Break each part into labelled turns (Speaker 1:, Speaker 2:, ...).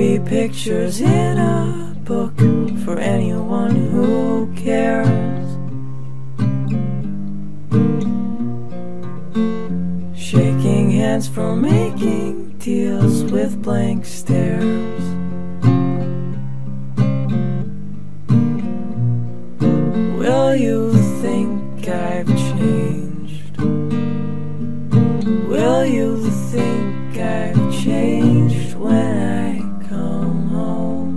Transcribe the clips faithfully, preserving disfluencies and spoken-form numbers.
Speaker 1: Maybe pictures in a book for anyone who cares. Shaking hands for making deals with blank stares. Will you think I've changed? Will you think I've changed when I come home?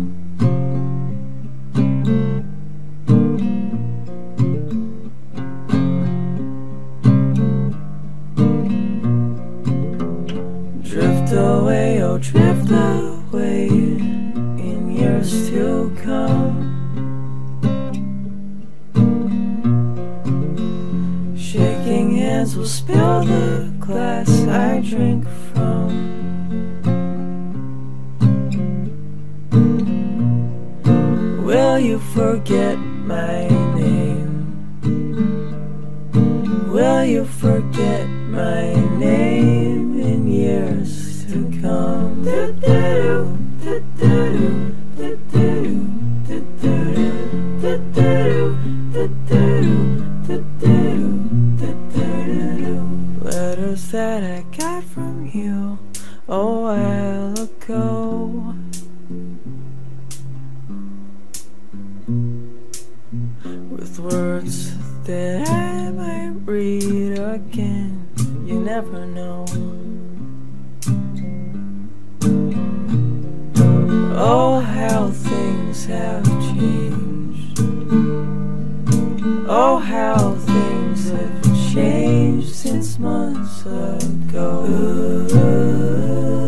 Speaker 1: Drift away, oh drift away in years to come. Shaking hands will spill the glass I drink from. Will you forget my name? Will you forget my name in years to come? Do-do-do, do-do-do, do-do-do, do-do-do, do-do-do, do-do-do, do-do-do. Letters that I got from you a while ago. With words that I might read again, you never know. Oh, how things have changed. Oh, how things have changed since months ago. Ooh.